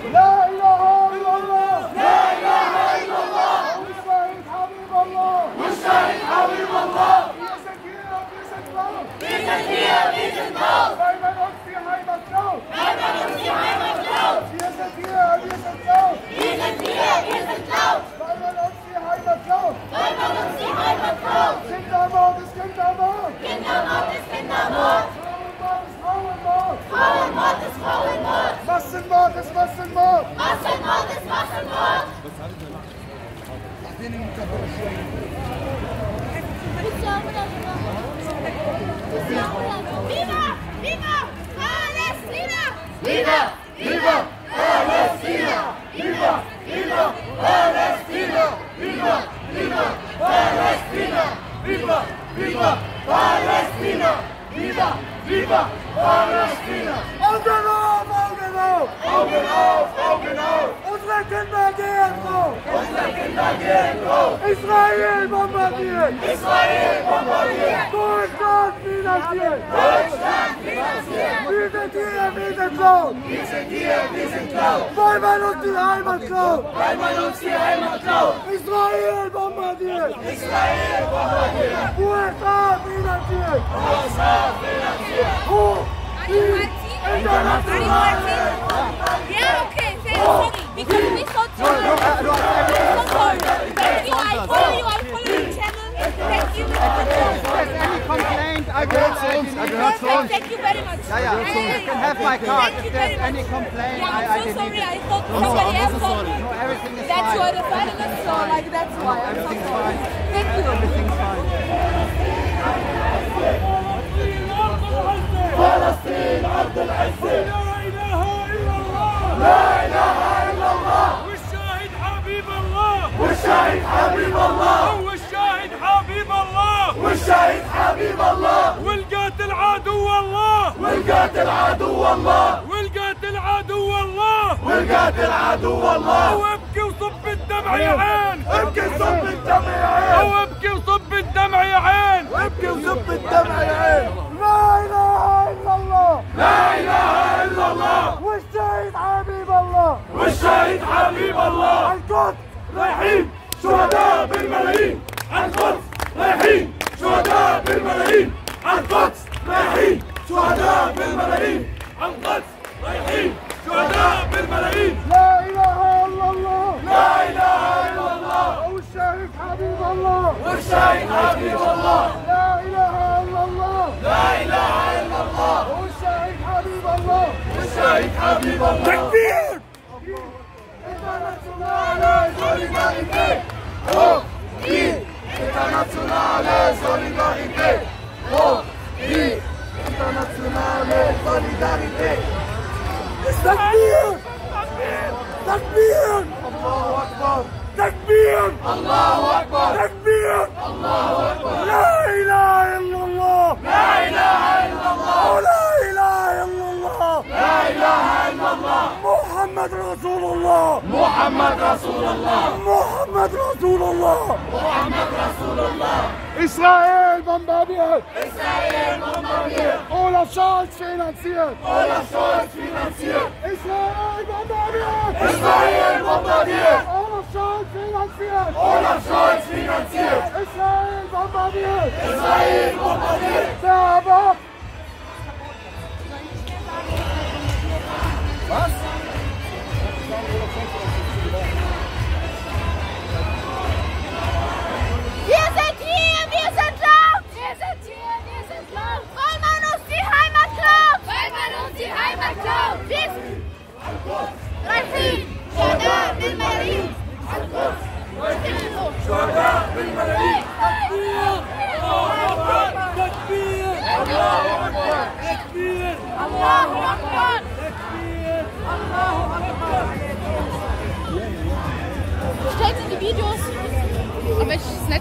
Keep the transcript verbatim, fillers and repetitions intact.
لا إله إلا الله لا إله إلا الله والشهيد حبيب الله والشهيد حبيب الله في زكية في زكبار في زكية في زكبار دائما أقصي هيبة الجو دائما أقصي هيبة الجو في زكية في زكبار في زكية في زكبار دائما أقصي هيبة الجو دائما أقصي هيبة الجو سكندرموت سكندرموت سكندرموت سكندرموت Frauenmord ist Frauenmord! Massenmord ist Massenmord! Massenmord ist Massenmord! Viva! Viva! Palästina! Viva! Viva! Palästina! Viva! Viva! Palästina! Viva! Viva! Palästina! Viva! Viva! Palästina! Viva! Viva Palästina! Augen auf, Augen auf! Augen auf, Augen auf! Unsere Kinder gehen drauf! Unsere Kinder gehen drauf! Israel bombardiert! Israel bombardiert! Deutschland finanziert! Deutschland finanziert! Wir sind hier, wir sind laut! Wir sind hier, wir sind laut! Weil man uns die Heimat klaut! Weil man uns die Heimat klaut! Israel bombardiert! Israel bombardiert! U S A finanziert! U S A finanziert! Oh, internationale! Yeah, okay, sorry. Because we so sorry. So sorry. Thank you. I follow you. I follow your channel. Thank you. If there's any complaint, I will. Perfect. Thank you very much. Yeah, yeah. You can have my card. If there's any complaint, yeah, I, I I'm so sorry. I thought somebody else told me. No, everything is That's fine. why the finalists, so like that's why. I'm so Everything's sorry. fine. Thank you. Everything's fine. فلسطين أرض العزة لا إله إلا الله لا إله إلا الله والشاهد حبيب الله والشهيد حبيب الله والشاهد حبيب الله والشهيد حبيب الله والقاتل عدو الله والقاتل عدو الله والقاتل عدو الله والقاتل عدو الله وابكي وصب الدمع يا عين ابكي صب الدمع يا عين وابكي وصب الدمع يا عين ابكي وصب الدمع يا عين لا إله إلا الله لا إله إلا الله والشهيد حبيب الله والشهيد حبيب الله القدس رايحين شهداء بالملايين القدس رايحين شهداء بالملايين القدس رايحين شهداء بالملايين القدس رايحين شهداء بالملايين لا إله إلا الله لا إله إلا الله والشهيد حبيب الله والشهيد حبيب الله لا إله إلا الله لا إله إلا الله والشهيد حبيب الله والشهيد حبيب الله تكبير Internationale Solidarität! Hoch die internationale Solidarität! Hoch die internationale Solidarität! Takbir! Takbir! Allahu Akbar! Takbir! Allahu Akbar! Takbir! Allahu Akbar! La ilaha illallah! La ilaha illallah! La ilaha illallah! La ilaha illallah! محمد رسول الله محمد رسول الله محمد رسول الله محمد رسول الله إسرائيل bombardiert إسرائيل bombardiert Olaf Scholz finanziert Olaf Scholz finanziert Israel bombardiert Israel bombardiert Olaf Scholz finanziert Olaf Scholz finanziert Israel bombardiert Israel bombardiert Tabak Was? Wir sind hier, wir sind laut! Wir sind hier, wir sind laut! Weil man uns die Heimat klaut! Weil man uns die Heimat klaut! Wir رايحين شهداء بالملايين! شهداء بالملايين تكبير الله أكبر تكبير الله أكبر تكبير الله أكبر تكبير الله أكبر Stellt in die Videos, aber ich